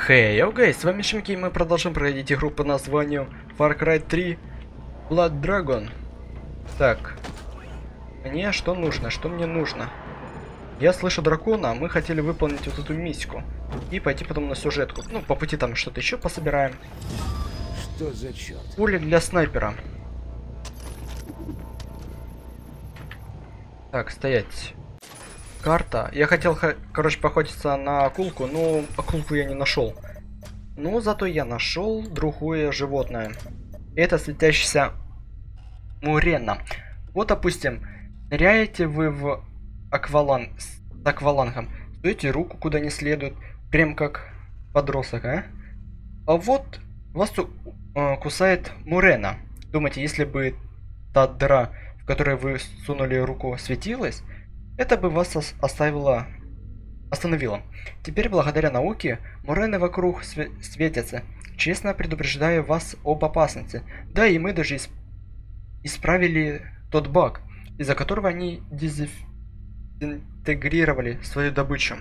Хей, окей, с вами Шимки, и мы продолжим проходить игру под названием Far Cry 3 Blood Dragon. Так, мне что нужно, что мне нужно? Я слышу дракона, а мы хотели выполнить вот эту миссию и пойти потом на сюжетку. Ну, по пути там что-то еще пособираем. Что за черт? Пули для снайпера. Так, стоять. Карта. Я хотел, короче, поохотиться на акулку, но акулку я не нашел. Но зато я нашел другое животное. Это светящийся мурена. Вот, допустим, ныряете вы в с аквалангом, суете руку куда не следует, прям как подросток, а? А вот вас кусает мурена. Думаете, если бы та дыра, в которой вы сунули руку, светилась, это бы вас остановило. Теперь, благодаря науке, мурены вокруг светятся. Честно предупреждаю вас об опасности. Да, и мы даже исправили тот баг, из-за которого они дезинтегрировали свою добычу.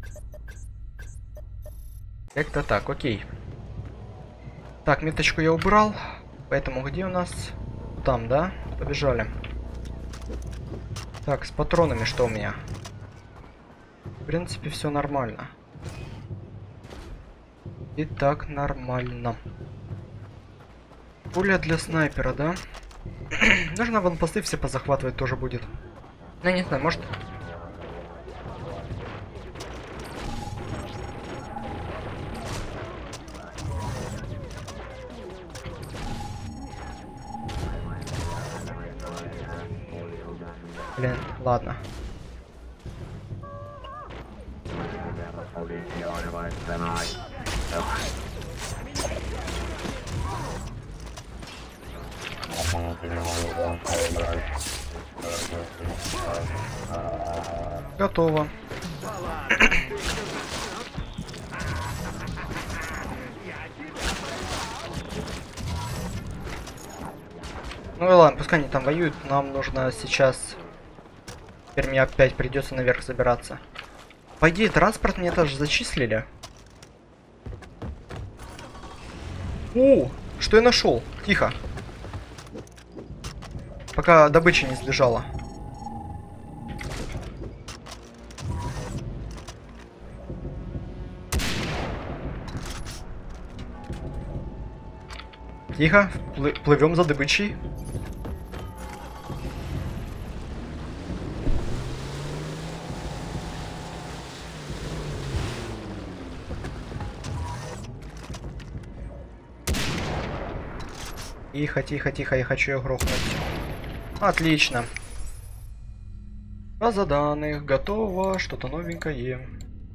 Как-то так, окей. Так, меточку я убрал. Поэтому где у нас? Там, да? Побежали. Так, с патронами что у меня? В принципе, все нормально. Итак, нормально. Пуля для снайпера, да? Нужно ванпосты все позахватывать тоже будет. Ну, не знаю, может... Блин, ладно. Готово. Ну и ладно, пускай они там воюют. Нам нужно сейчас... Теперь мне опять придется наверх забираться. По идее, транспорт мне тоже зачислили. Что я нашел? Тихо. Пока добыча не сбежала. Тихо, плывем за добычей. Тихо, тихо, тихо, я хочу ее грохнуть. Отлично. База данных готова, что-то новенькое.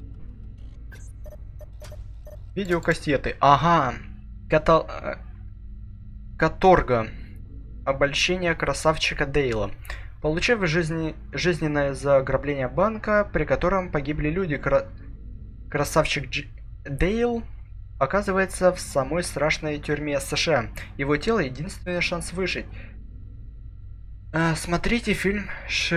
Видеокассеты. Ага. Каторга. Обольщение красавчика Дейла. Получив жизненное заграбление банка, при котором погибли люди, красавчик Дейл оказывается в самой страшной тюрьме США. Его тело — единственный шанс выжить. Смотрите фильм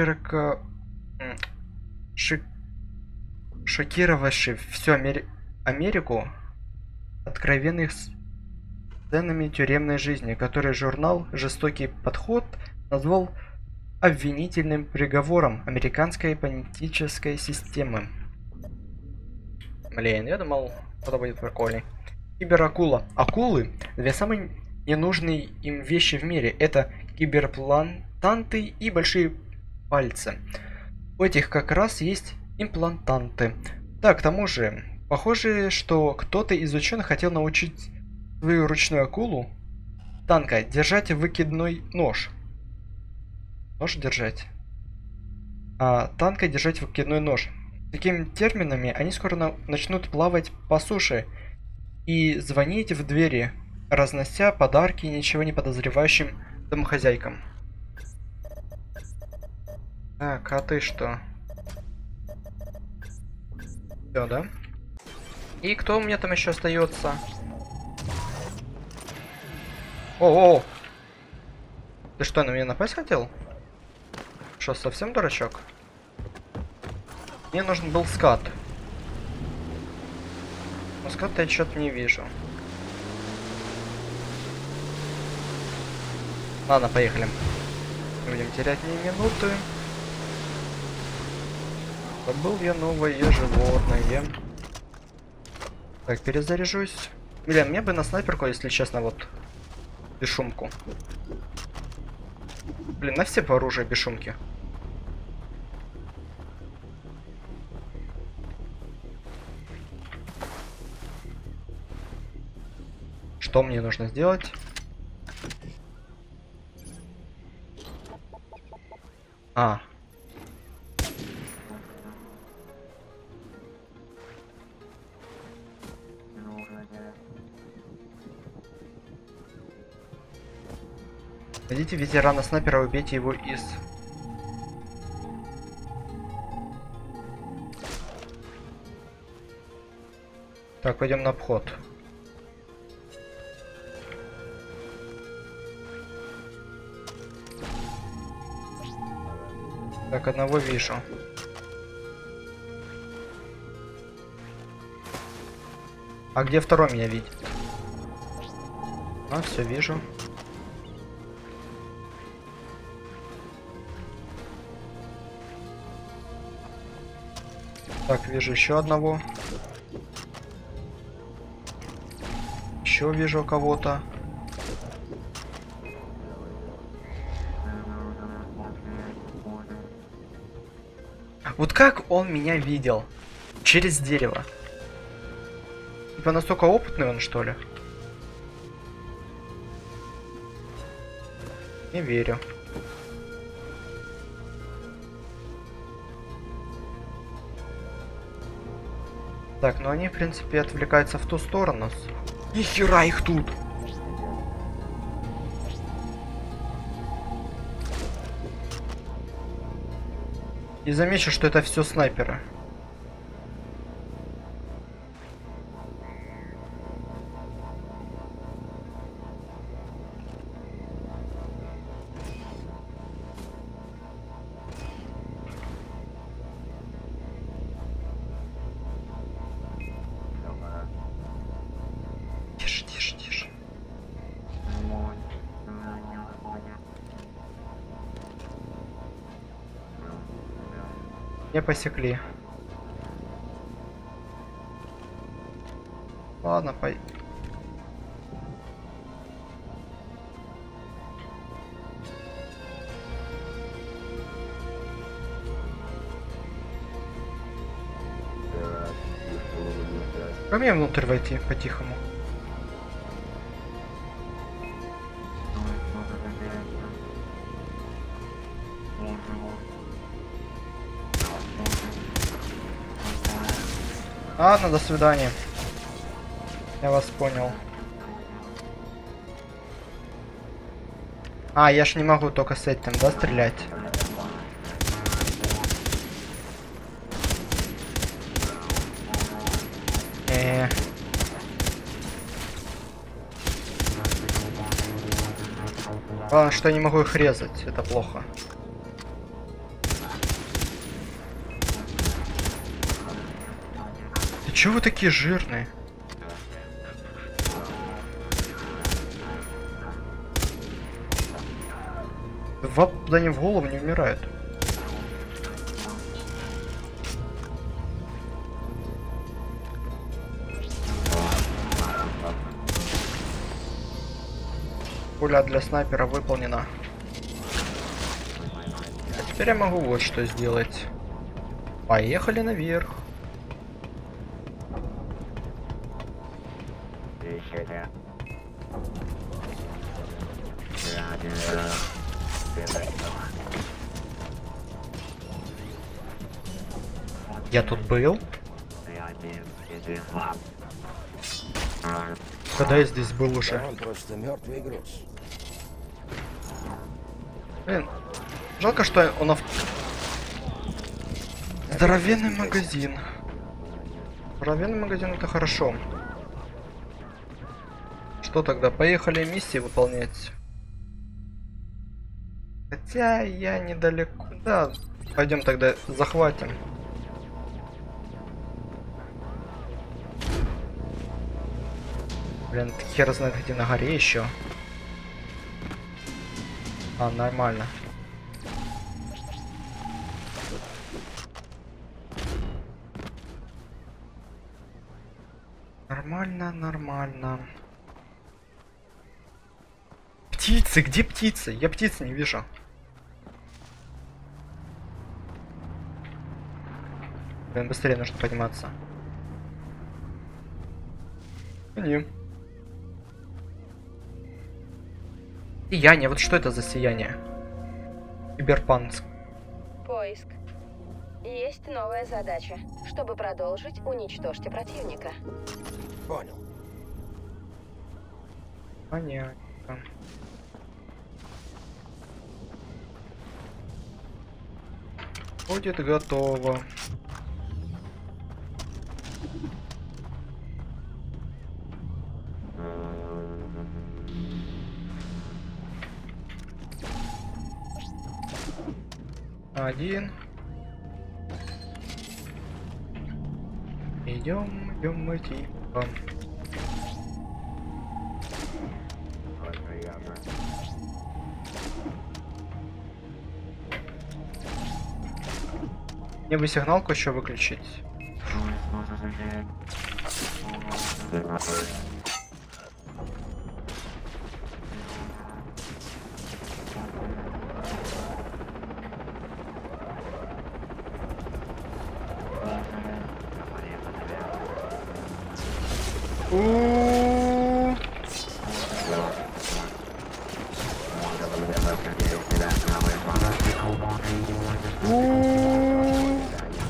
шокировавший всю Америку откровенных сценами тюремной жизни, который журнал «Жестокий подход» назвал обвинительным приговором американской политической системы. Блин, я думал, это будет прикольный. Киберакула. Акулы — две самые ненужные им вещи в мире. Это киберплантанты и большие пальцы. У этих как раз есть имплантанты. Так, к тому же, похоже, что кто-то из ученых хотел научить свою ручную акулу танка держать выкидной нож. Нож держать. А танка держать выкидной нож. Такими терминами они скоро начнут плавать по суше и звонить в двери, разнося подарки ничего не подозревающим домохозяйкам. Так, а ты что? Все, да? И кто у меня там еще остается? О! Ты что, на меня напасть хотел? Что, совсем дурачок? Мне нужен был скат. Скотта я что-то не вижу. Ладно, поехали. Не будем терять ни минуты. Забыл я новое животное. Так, перезаряжусь. Блин, мне бы на снайперку, если честно, вот бесшумку. Блин, на все по оружию бесшумки. Что мне нужно сделать? А. Найдите ветерана снайпера, убейте его из... Так, пойдем на обход. Так, одного вижу. А где второй меня видит? А, все вижу. Так, вижу еще одного. Еще вижу кого-то. Вот как он меня видел? Через дерево. Типа настолько опытный он, что ли? Не верю. Так, ну они, в принципе, отвлекаются в ту сторону. Нихера их тут! И замечу, что это все снайперы. Тише, тише, тише. Не посекли. Ладно, пой. Как мне внутрь войти по-тихому? Ладно, до свидания. Я вас понял. А, я ж не могу только с этим, да, стрелять? Главное, что я не могу их резать, это плохо. Ты чё вы такие жирные? Два попадания в голову не умирают. Пуля для снайпера выполнена. А теперь я могу вот что сделать. Поехали наверх. Я тут был? Когда я здесь был уже? Он просто мертвый груз. Блин, жалко, что он здоровенный магазин. Здоровенный магазин — это хорошо. Что тогда? Поехали миссии выполнять. Хотя я недалеко. Да, пойдем тогда захватим. Блин, хер знает где на горе еще. А, нормально. Нормально, нормально. Птицы, где птицы? Я птиц не вижу. Блин, быстрее нужно подниматься. Не. Сияние, вот что это за сияние? Киберпанк. Поиск. Есть новая задача. Чтобы продолжить, уничтожьте противника. Понял. Понятно. Будет готово. Один. Идем мы типа. Мне бы сигналку еще выключить. У-у-у. У-у-у.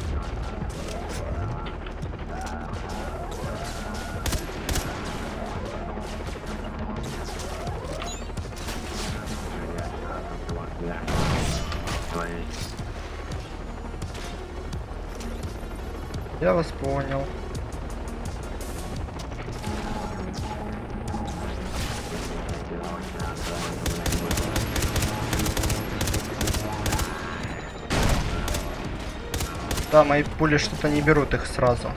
Я вас понял. Да, мои пули что-то не берут их сразу.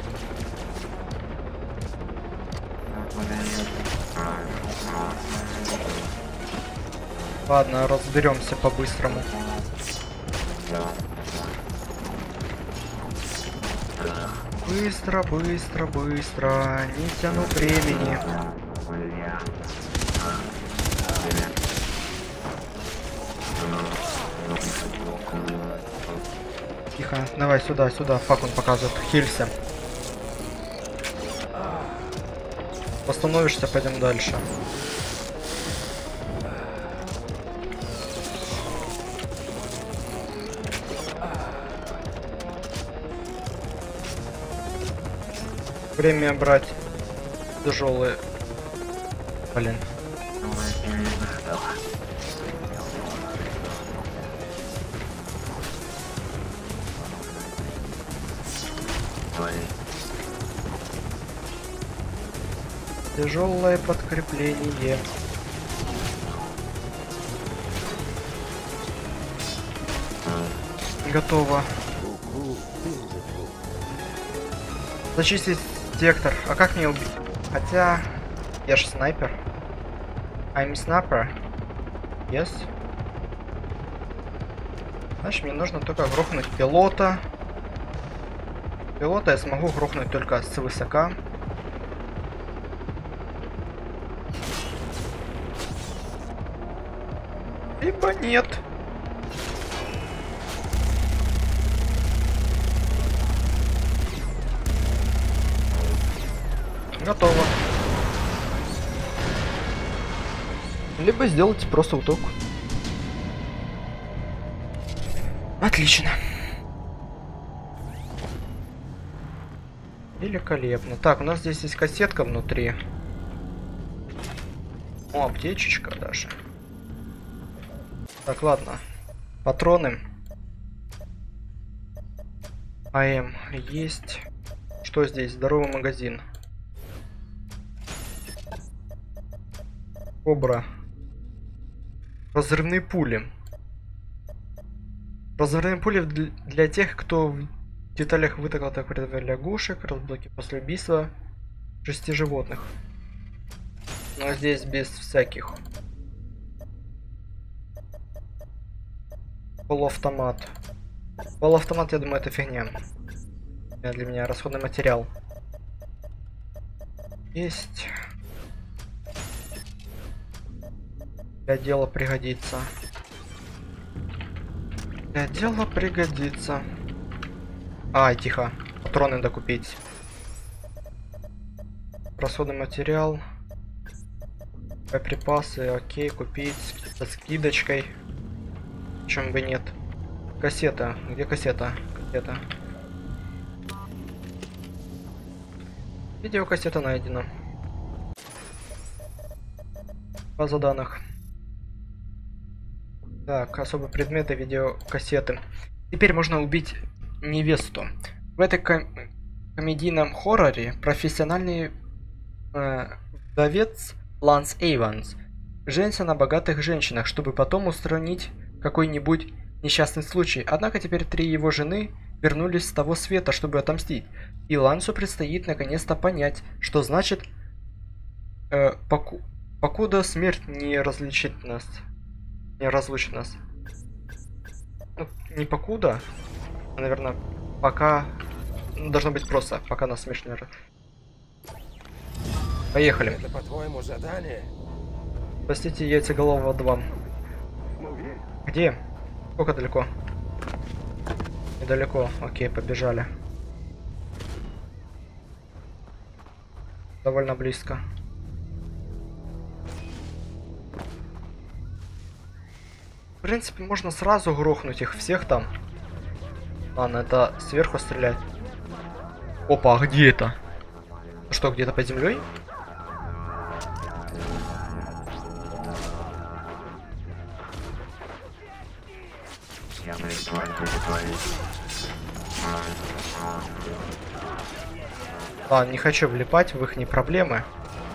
Ладно, разберемся по-быстрому. Быстро, быстро, быстро. Не тяну времени. Тихо, давай сюда, сюда. Фак он показывает. Хилься. Восстановишься, пойдем дальше. Время брать тяжелые. Блин. Тяжелое подкрепление. Готово. Зачистить сектор. А как мне убить? Хотя я же снайпер. I'm sniper. Yes. Значит, мне нужно только грохнуть пилота. Пилота я смогу грохнуть только с высока. Либо нет. Готово. Либо сделать просто уток. Отлично. Великолепно. Так, у нас здесь есть кассетка внутри. О, аптечечка даже. Так, ладно. Патроны. АМ есть. Что здесь? Здоровый магазин. Кобра. Разрывные пули. Разрывные пули для тех, кто в деталях вытокал так лягушек, разблоки после убийства 6 животных. Но здесь без всяких. Полуавтомат. Полуавтомат, я думаю, это фигня. Для меня расходный материал. Есть. Для дела пригодится. Для дела пригодится. Ай, тихо. Патроны докупить. Расходный материал. Боеприпасы, окей, купить. Со скидочкой. Чем бы нет. Кассета. Где кассета? Кассета. Видеокассета найдена. База данных. Так, особые предметы, видеокассеты. Теперь можно убить невесту. В этой комедийном хорроре профессиональный вдовец Ланс Эйванс женится на богатых женщинах, чтобы потом устранить какой-нибудь несчастный случай. Однако теперь 3 его жены вернулись с того света, чтобы отомстить. И Лансу предстоит наконец-то понять, что значит покуда смерть не разлучит нас. Не разлучит нас. Ну, не покуда, а, наверное, пока... Должно быть просто, пока нас смерть не... Поехали. Это, по-твоему, задание? Спасите яйцеголового 2. Где? Сколько далеко? Недалеко. Окей, побежали. Довольно близко. В принципе, можно сразу грохнуть их всех там. Ладно, это сверху стрелять. Опа, а где это? Что, где-то под землей? А, не хочу влипать в их не проблемы.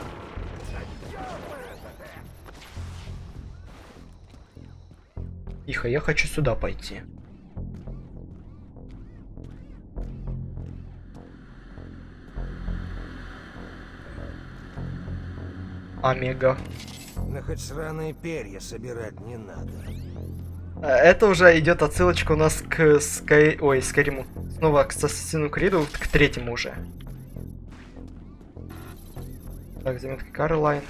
Тихо, я хочу сюда пойти. Омега. Но хоть сраные перья собирать не надо. Это уже идет отсылочка у нас к Скайриму. Снова к Ассасину Криду, к 3-му уже. Так, заметка Карлайн.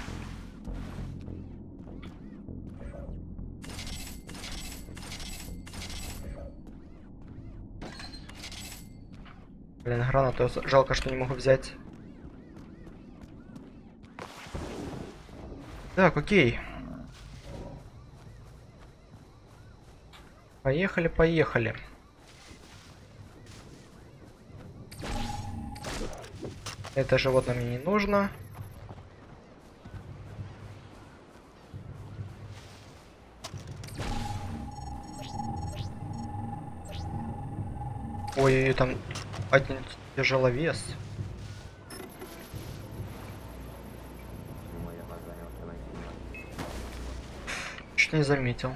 Блин, гранату жалко, что не могу взять. Так, окей. Поехали, поехали. Это животное мне не нужно. Ой, там один тяжеловес. Чуть не заметил.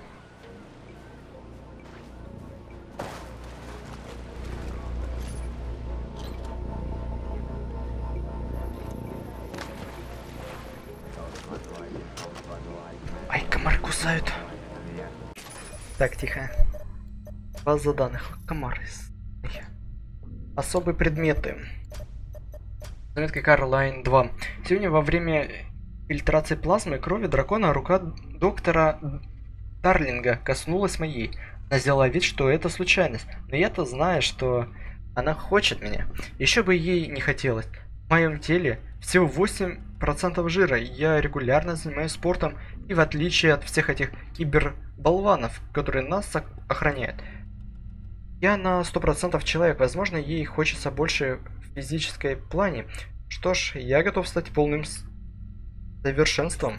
Ай, комары кусают. Так, тихо. База данных. Комары. Особые предметы. Заметка Карлайн 2. Сегодня во время фильтрации плазмы крови дракона рука доктора Дарлинга коснулась моей. Она сделала вид, что это случайность. Но я-то знаю, что она хочет меня. Еще бы ей не хотелось. В моем теле всего 8% жира. Я регулярно занимаюсь спортом. И в отличие от всех этих киберболванов, которые нас охраняют, я на 100% человек. Возможно, ей хочется больше в физической плане. Что ж, я готов стать полным совершенством.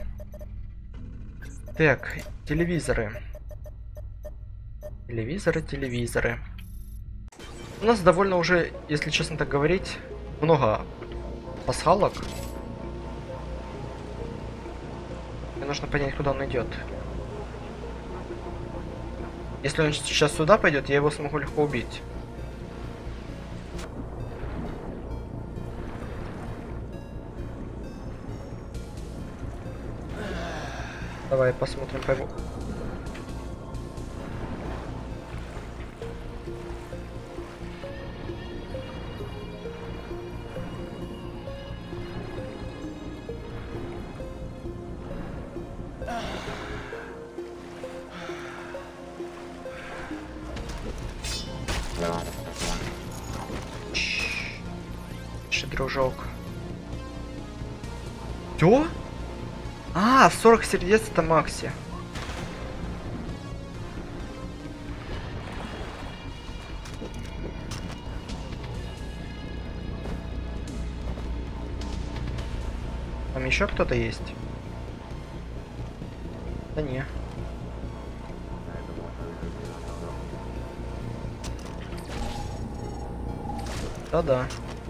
Так, телевизоры. Телевизоры. У нас довольно уже, если честно так говорить, много пасхалок. Мне нужно понять, куда он идет. Если он сейчас сюда пойдет, я его смогу легко убить. Давай посмотрим по его. Дружок. Чё? А, 40 сердец это Макси. Там еще кто-то есть? Да не. Да-да.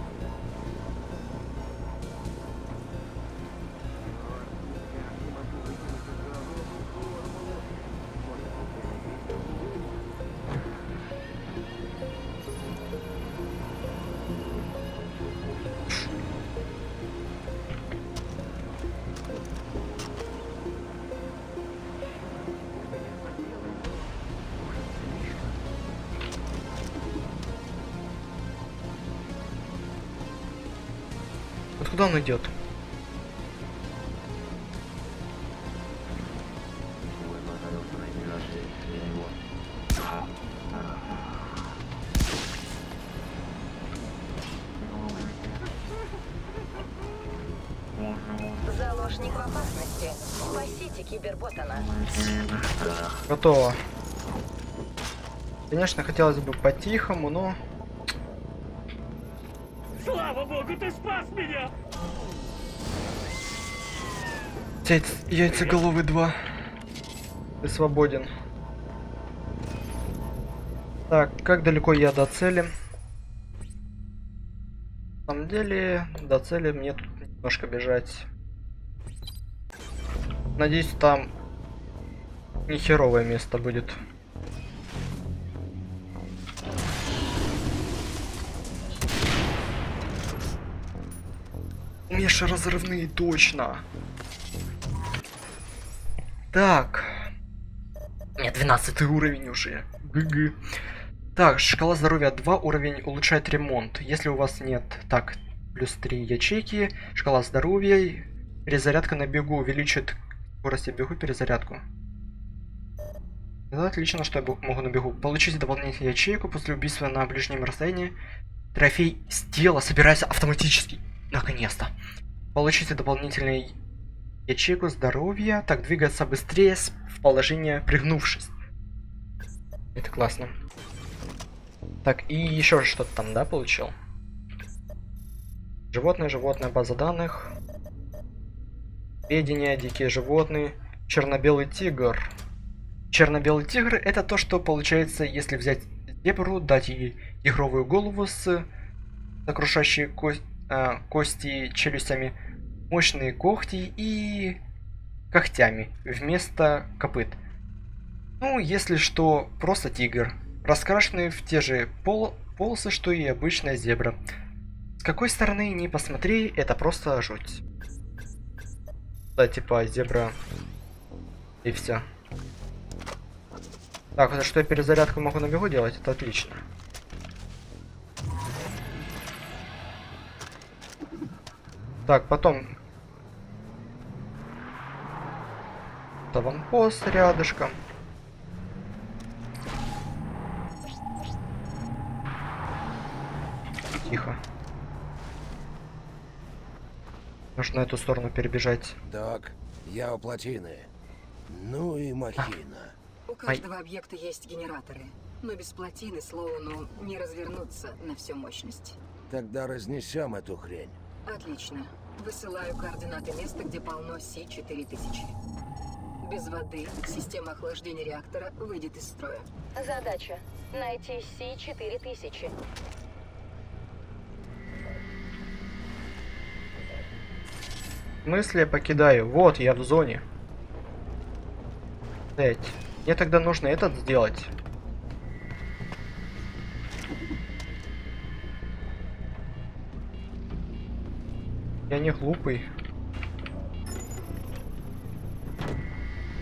Вот куда он идет? Заложник в опасности. Спасите киберботана. Готово. Конечно, хотелось бы по-тихому, но... Слава богу, ты спас меня! Яйцеголовый 2. Ты свободен. Так, как далеко я до цели? На самом деле, до цели мне тут немножко бежать. Надеюсь, там не херовое место будет. Меша разрывные, точно. Так. Нет, 12 уровень уже. ГГ. Так, шкала здоровья 2, уровень улучшает ремонт. Если у вас нет... Так, плюс 3 ячейки. Шкала здоровья. Перезарядка на бегу увеличит скорость бегу, перезарядку. Это отлично, что я могу на бегу. Получите дополнительную ячейку после убийства на ближнем расстоянии. Трофей с тела собирается автоматически. Наконец-то. Получите дополнительную ячейку здоровья. Так, двигаться быстрее в положение пригнувшись. Это классно. Так, и еще что-то там, да, получил? Животное, база данных. Сведения, дикие животные. Черно-белый тигр. Черно-белый тигр это то, что получается, если взять зебру, дать ей тигровую голову с сокрушающей кости челюстями, мощные когти и когтями вместо копыт. Ну, если что, просто тигр, раскрашенный в те же полосы, что и обычная зебра. С какой стороны ни посмотри, это просто жуть. Да, типа зебра и все. Так, это что я перезарядку могу на бегу делать? Это отлично. Так, потом... Это аванпост рядышком. Тихо. Нужно на эту сторону перебежать. Так, я у плотины. Ну и махина. У каждого объекта есть генераторы, но без плотины Слоуну не развернуться на всю мощность. Тогда разнесем эту хрень. Отлично. Высылаю координаты места, где полно Си-4000. Без воды система охлаждения реактора выйдет из строя. Задача — найти Си-4000. Мысли я покидаю. Вот, я в зоне. Блять. Мне тогда нужно этот сделать. Я не глупый.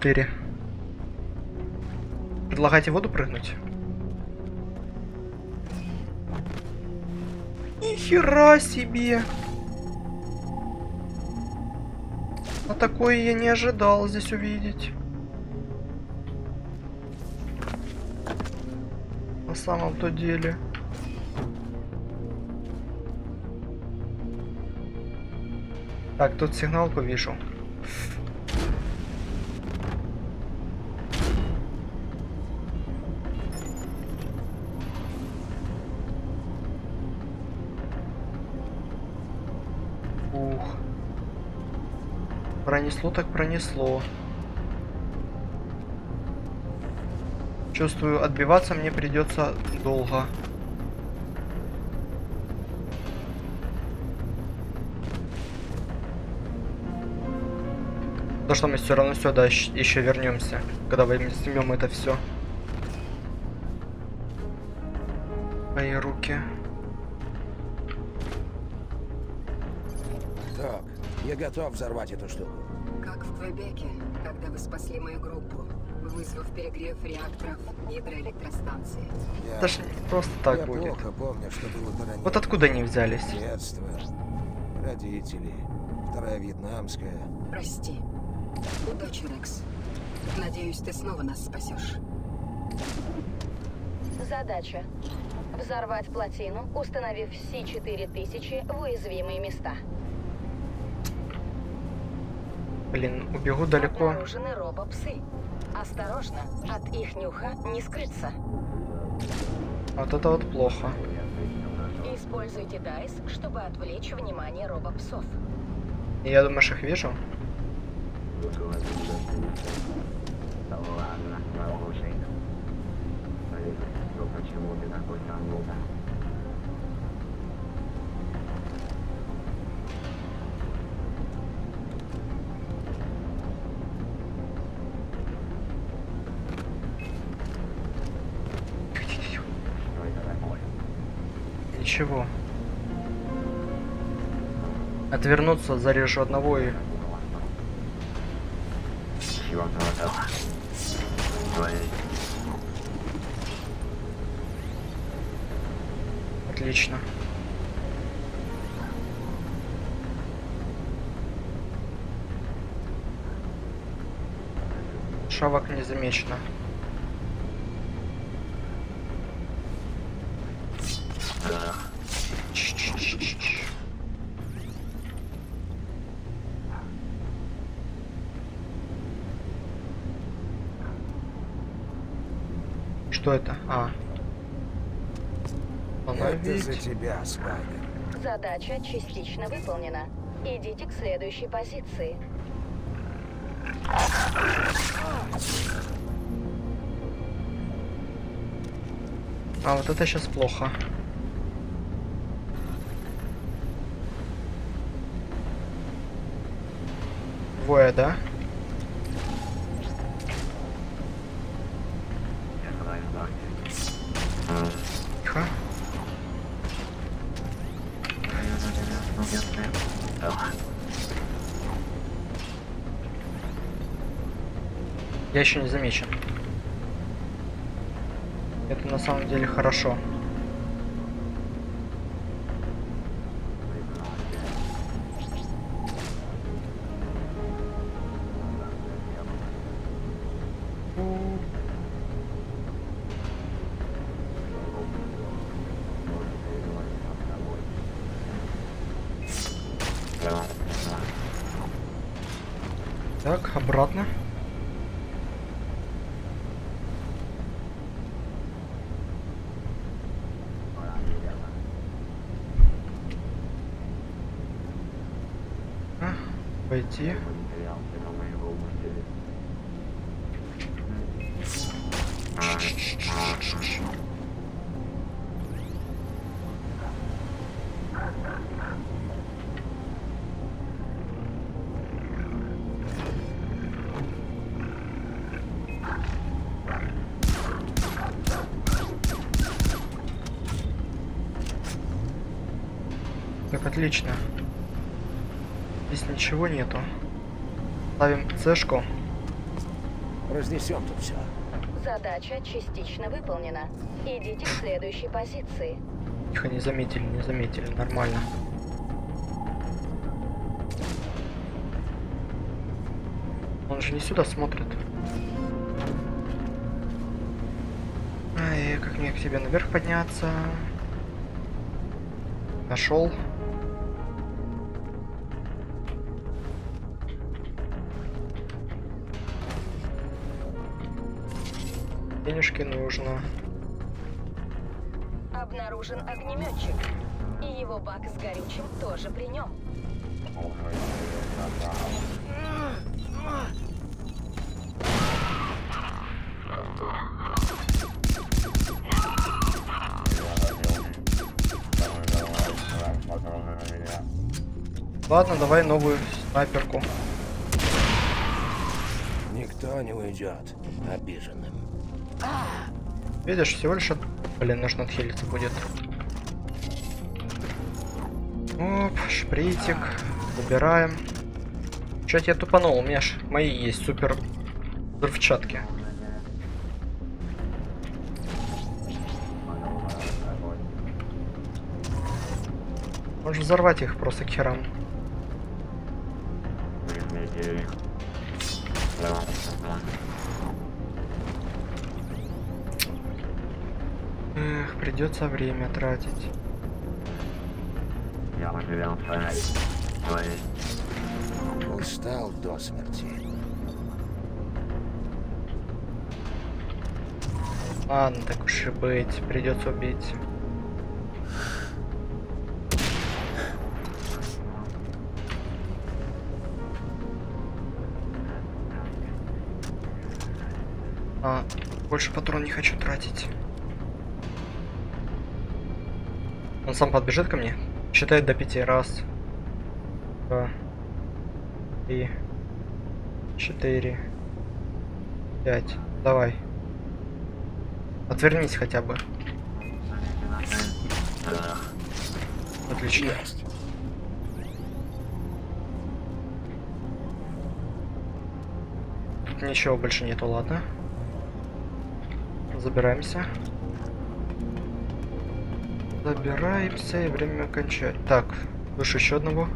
4. Предлагайте в воду прыгнуть? Нихера себе! А такое я не ожидал здесь увидеть. На самом-то деле. Так, тут сигналку вижу. Ух. Пронесло так пронесло. Чувствую, отбиваться мне придется долго. То, что мы все равно сюда еще вернемся, когда возьмем это все. Мои руки. Так, я готов взорвать эту штуку. Как в Квебеке, когда вы спасли мою группу, вызвав перегрев реакторов гидроэлектростанции. Это ж не просто так я будет. плохо помню, что было до ранения. Вот откуда они взялись? Детство, родители, Вторая Вьетнамская. Прости. Удачи, Рекс. Надеюсь, ты снова нас спасешь. Задача. Взорвать плотину, установив Си-4000 в уязвимые места. Блин, убегу далеко. Обнаружены робопсы. Осторожно, от их нюха не скрыться. Вот это вот плохо. Используйте дайс, чтобы отвлечь внимание робопсов. Я думаешь, их вижу? Ничего. Отвернуться, зарежу одного и... Отлично. Шавок не замечено. Что это? А. Это за тебя, Спайдер. Задача частично выполнена. Идите к следующей позиции. А вот это сейчас плохо. Двое, да? Тихо. Я еще не замечен. Это на самом деле хорошо. Так, обратно. Пойти. Так, отлично. Здесь ничего нету. Ставим цешку. Разнесем тут все. Задача частично выполнена. Идите к следующей позиции. Тихо, не заметили, нормально. Он же не сюда смотрит. Ай, как мне к тебе наверх подняться? Нашел. Денежки нужно. Обнаружен огнеметчик. И его бак с горючим тоже при нем. Ладно, давай новую снайперку. Никто не уйдет обиженным. Видишь, всего лишь блин, нужно отхилиться будет. Оп, шпритик. Убираем. Чё-то я тупанул, у меня ж мои есть супер взрывчатки. Можно взорвать их просто к херам. Эх, придется время тратить. Устал до смерти. Ладно, так уж и быть, придется убить. Больше патрон не хочу тратить. Он сам подбежит ко мне. Считает до 5. Раз. 2. 3. 4. 5. Давай. Отвернись хотя бы. Отлично. Есть. Тут ничего больше нету, ладно. Забираемся. Забираемся и время кончать. Так, выше еще одного.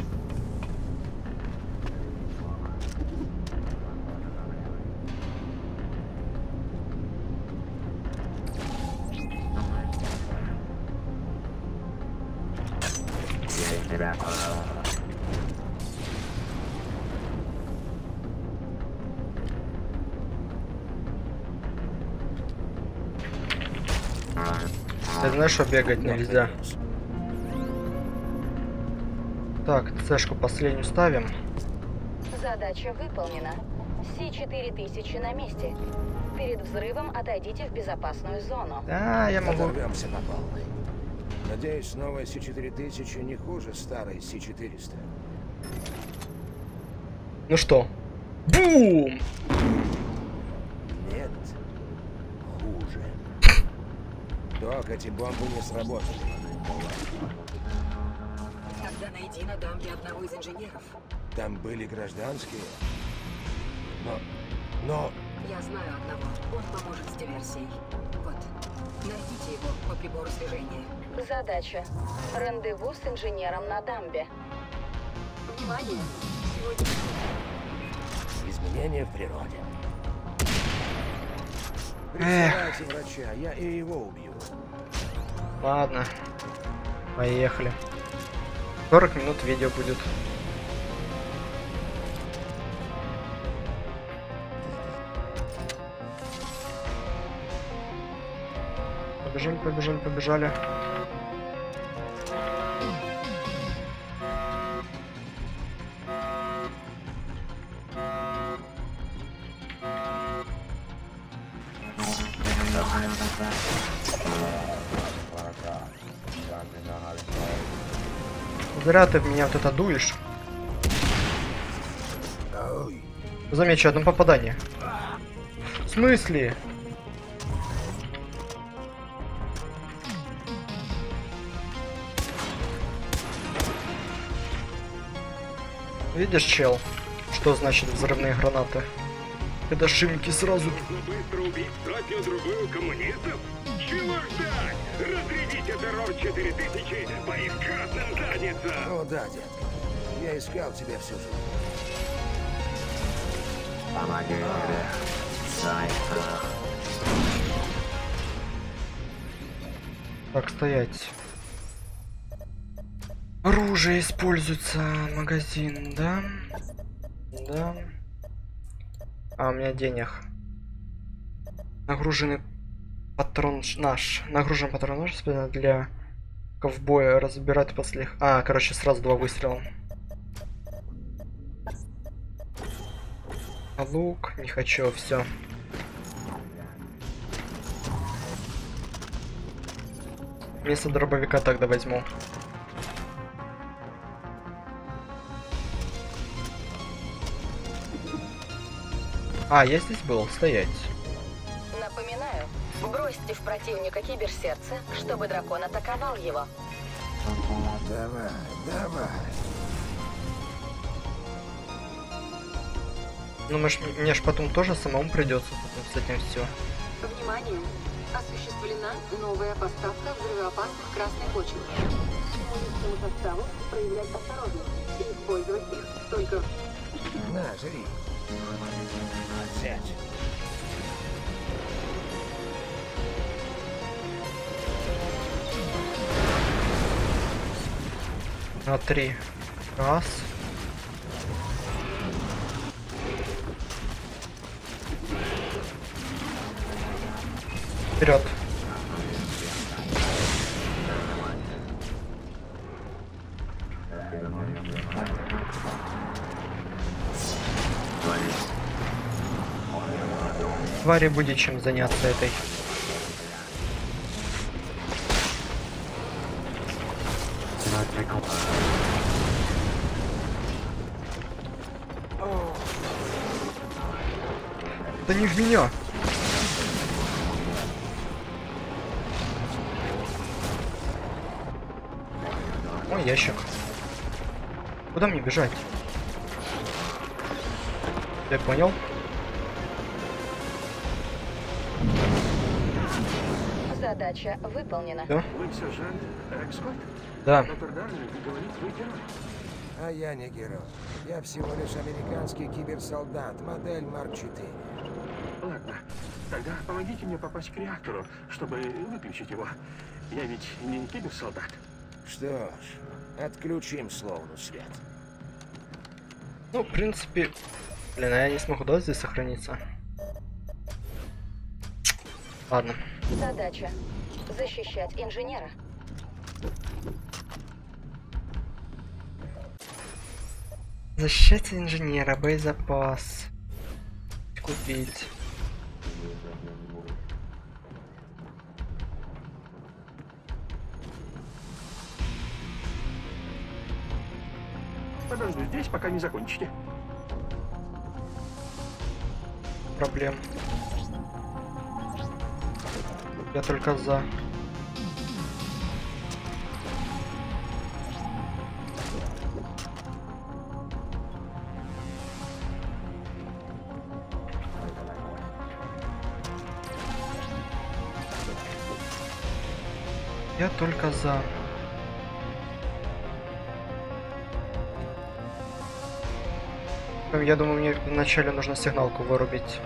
Ты знаешь, что бегать нельзя. Так, цешку последнюю ставим. Задача выполнена. Си-4000 на месте. Перед взрывом отойдите в безопасную зону. Да, я могу. Оторвемся по полной. Надеюсь, новая Си-4000 не хуже старой Си-400. Ну что? Бум! Нет. Хуже. Док, эти бомбы не сработали. Тогда найди на дамбе одного из инженеров. Там были гражданские. Но... Я знаю одного. Он поможет с диверсией. Вот. Найдите его по прибору слежения. Задача. Рандеву с инженером на дамбе. Внимание! Сегодня... Изменения в природе. Эх. Присылайте врача, я и его убью. Ладно. Поехали. 40 минут видео будет. Побежали, побежали, побежали. Зря ты в меня вот это дуешь. Ой. Замечу одно попадание. В смысле? Видишь, чел? Что значит взрывные гранаты? Это шимки сразу. Нужно быстро убить сотню-другую коммунистов? Чего ждать? Разрядите террор 4000 по их красным задницам! О, да, детка. Я искал тебя всю жизнь. Так, стоять. Оружие используется. Магазин, да? Да. А, у меня денег. Нагруженный патрон наш. Нагружен патрон наш для ковбоя. Разбирать после... А, короче, сразу 2 выстрела. А лук, не хочу, все. Вместо дробовика тогда возьму. А, я здесь был, стоять. Напоминаю, бросьте в противника киберсердце, чтобы дракон атаковал его. Давай, давай. Ну, мне ж потом тоже самому придется с этим все. Внимание! Осуществлена новая поставка взрывоопасных красной почвы. Химическому составу проявлять осторожность и использовать их только... На, жри. Сядь. На 3. Раз. Вперед. Твари будет чем заняться этой. Да не в меня. Ой, ящик. Куда мне бежать? Ты понял? Задача выполнена. Да? Вы сержант Экскот? Да. Доктор Дарвин говорит, вы герой. А я не герой. Я всего лишь американский киберсолдат, модель Марк 4. Ладно, тогда помогите мне попасть к реактору, чтобы выключить его. Я ведь не киберсолдат. Что ж, отключим словно свет. Ну, в принципе... Блин, а я не смогу, да, здесь сохраниться? Ладно. Задача защищать инженера. Защищать инженера, боезапас. Купить. Подожду здесь, пока не закончите. Проблем. Я только за. Я только за. Я думаю, мне вначале нужно сигналку вырубить.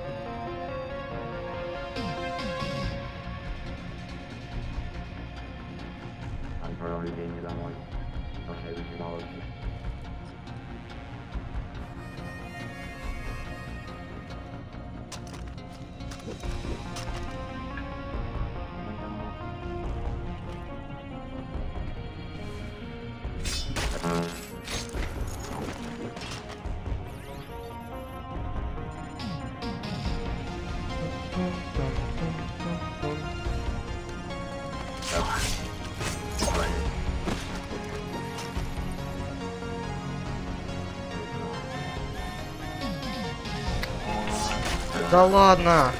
Да ладно!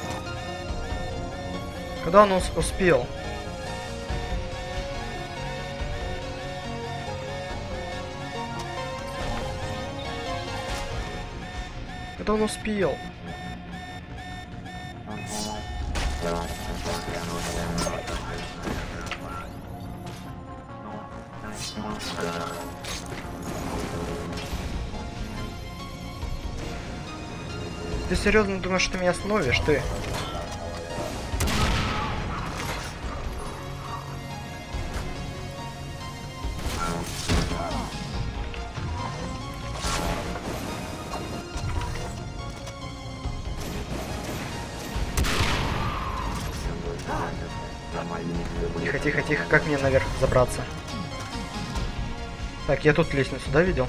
Когда он успел? Когда он успел? Ты серьезно думаешь, что меня остановишь, ты? Тихо, тихо, тихо, как мне наверх забраться? Так, я тут лестницу, да, видел?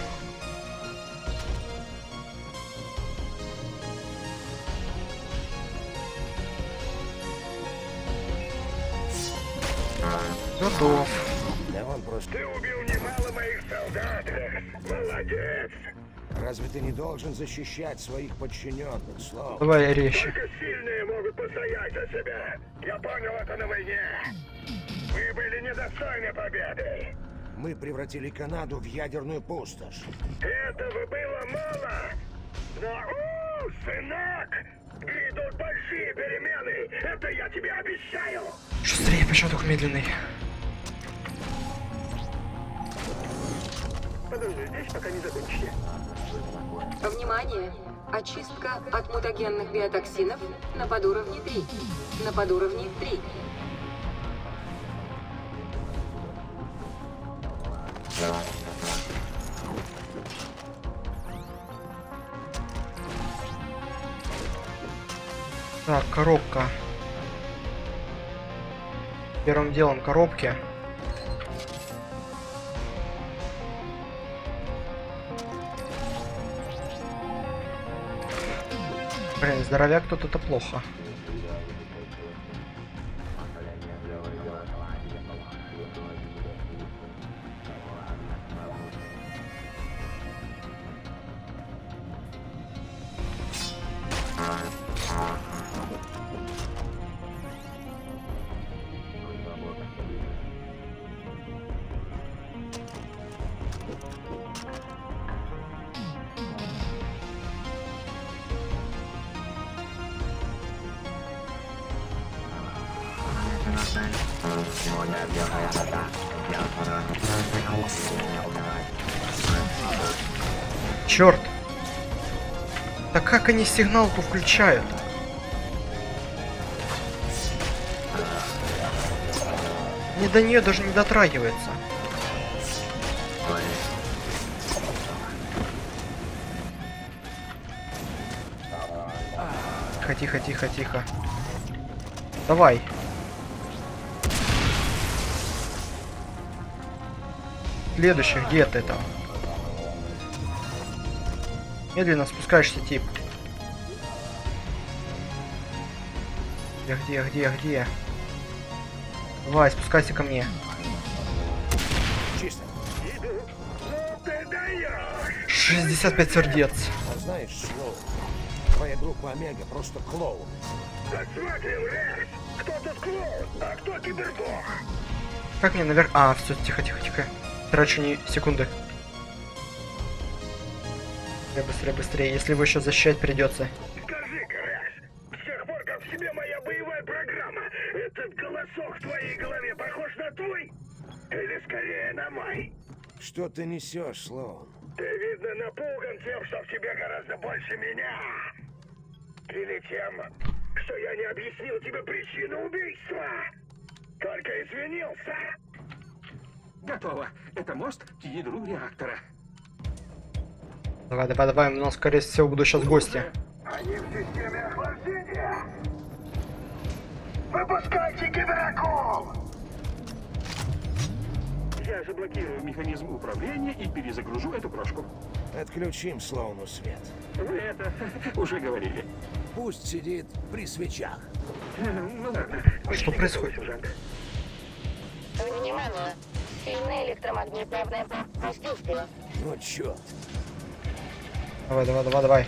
Готов. Да он просто... Ты убил немало моих солдат, Рекс. Молодец. Разве ты не должен защищать своих подчиненных, Слоун? Давай резче. Только сильные могут постоять за себя. Я понял это на войне. Вы были недостойны победы. Мы превратили Канаду в ядерную пустошь. Этого было мало. Но, сынок, грядут большие перемены. Это я тебе обещаю. Шустрее, почему такой медленный? Подожди здесь, пока не закончите. Внимание! Очистка от мутагенных биотоксинов на подуровне 3. На подуровне 3. Так, коробка. Первым делом коробки. Блин, здоровяк тут это плохо. Черт! Так как они сигналку включают? Мне до нее даже не дотрагивается. Тихо, тихо, тихо, тихо. Давай. Следующий, где ты там? Медленно спускаешься, тип. Где? Давай, спускайся ко мне. Чисто. Ты даешь. 65 сердец. А знаешь, Слоун, твоя группа Омега просто клоун. Посмотрим, Рекс. Кто тут клоун, а кто кибербог? Как мне наверх... А, все, тихо, тихо, тихо. Трачу не секунды. Быстрее, быстрее. Если его еще защищать придется. Скажи-ка, Рекс, с тех пор, как в себе моя боевая программа, этот голосок в твоей голове похож на твой? Или скорее на мой? Что ты несешь, Слоун? Ты, видно, напуган тем, что в тебе гораздо больше меня. Или тем, что я не объяснил тебе причину убийства. Только извинился. Готово. Это мост к ядру реактора. Давай, давай, давай. У нас, скорее всего, будут сейчас гости. Они в системе охлаждения. Выпускайте киберакул! Я заблокирую механизм управления и перезагружу эту крошку. Отключим Слоуну свет. Вы это уже говорили. Пусть сидит при свечах. Ну ладно. Что происходит? Внимание! Сильное электромагнитное воздействие. Ну черт. Давай, давай, давай, давай.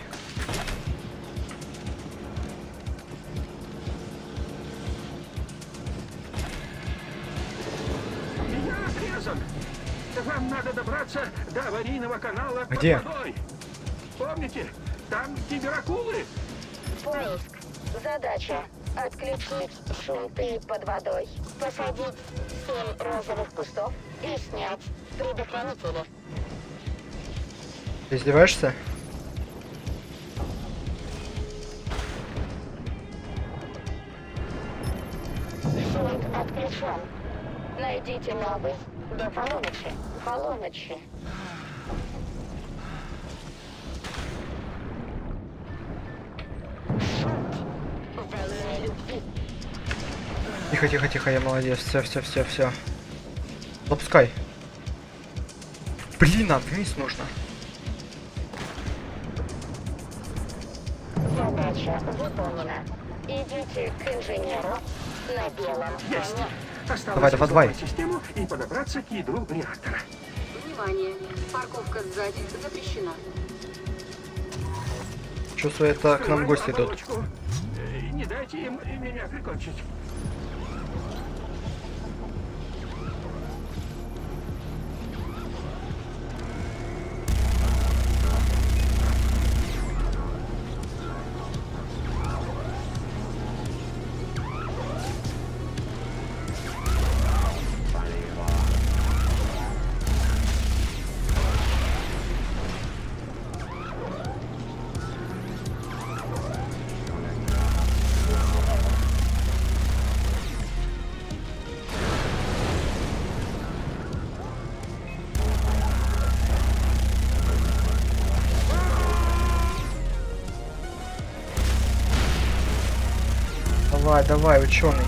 Я отрезан. Вам надо добраться до аварийного канала под Где? водой. Помните? Там киберакулы. Поиск. Задача. Отключить шунты под водой. Посадить 7 розовых кустов и снять предохранители. Ты издеваешься? Шунт отключен. Найдите новый до полуночи. Тихо, тихо, тихо, я молодец. Все. Запускай. Блин, а вниз нужно. Задача выполнена. Идите к инженеру на белом Есть. коне. Осталось Давай. взломать систему и подобраться к ядру реактора. Внимание! Парковка сзади запрещена. Чувствую, это к нам Открываем гости идут. оболочку. Не дайте им меня прикончить. Давай, ученый.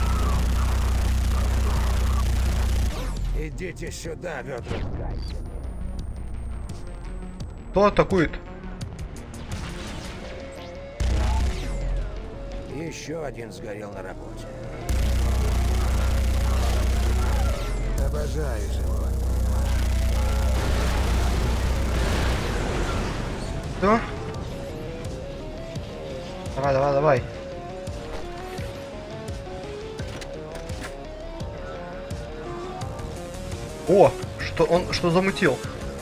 Идите сюда, ведра. Кто атакует? Еще один сгорел на работе. Обожаю живот. Кто? Давай. О, что замутил?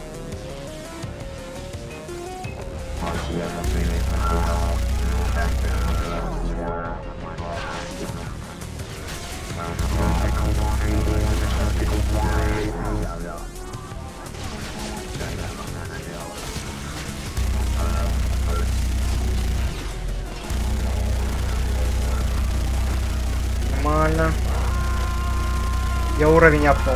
Нормально. Я уровень апнул.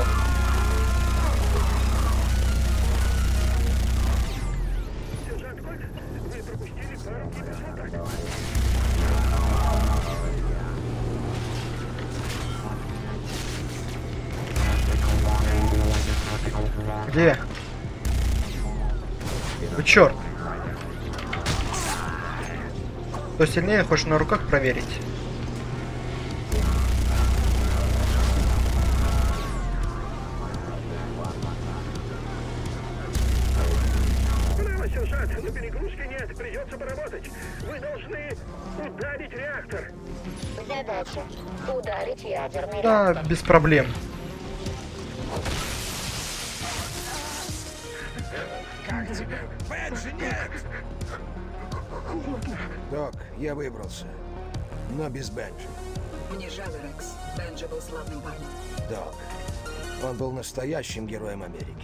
Где? Вы черт! Кто сильнее, хочешь на руках проверить? Право, сержант, но перегрузки нет, придется поработать. Вы должны ударить реактор. Задача ударить ядерный Да, реактор. без проблем. Как тебе? Бенджи, нет! Док, я выбрался. Но без Бенджи. Мне жаль, Рекс. Бенджи был славным парнем. Док. Он был настоящим героем Америки.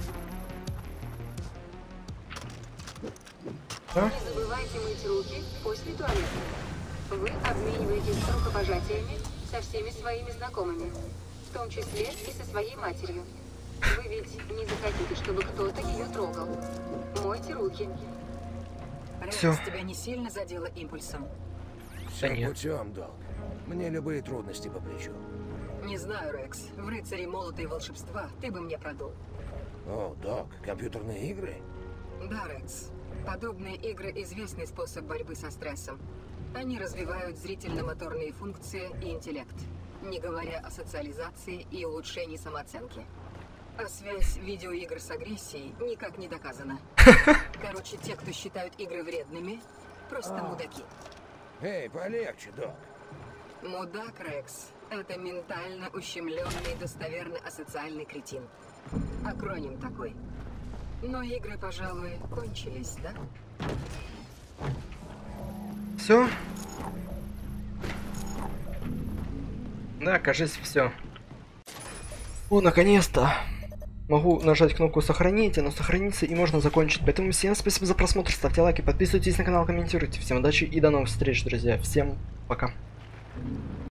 Не забывайте мыть руки после туалета. Вы обмениваетесь рукопожатиями со всеми своими знакомыми, в том числе и со своей матерью. Вы ведь не захотите, чтобы кто-то ее трогал. Мойте руки. Всё. Рекс, тебя не сильно задело импульсом? Все нет. путем, Док. Мне любые трудности по плечу. Не знаю, Рекс. В рыцаре молота и волшебства ты бы мне продул. О, Док, компьютерные игры? Да, Рекс. Подобные игры – известный способ борьбы со стрессом. Они развивают зрительно-моторные функции и интеллект, не говоря о социализации и улучшении самооценки. А связь видеоигр с агрессией никак не доказана. Короче, те, кто считают игры вредными, просто мудаки. Эй, полегче, Док. Мудак, Рекс – это ментально ущемленный, достоверно асоциальный кретин. Акроним такой. Но игры, пожалуй, кончились, да? Все? Да, кажется, все. О, наконец-то. Могу нажать кнопку сохранить, оно сохранится и можно закончить. Поэтому всем спасибо за просмотр, ставьте лайки, подписывайтесь на канал, комментируйте. Всем удачи и до новых встреч, друзья. Всем пока.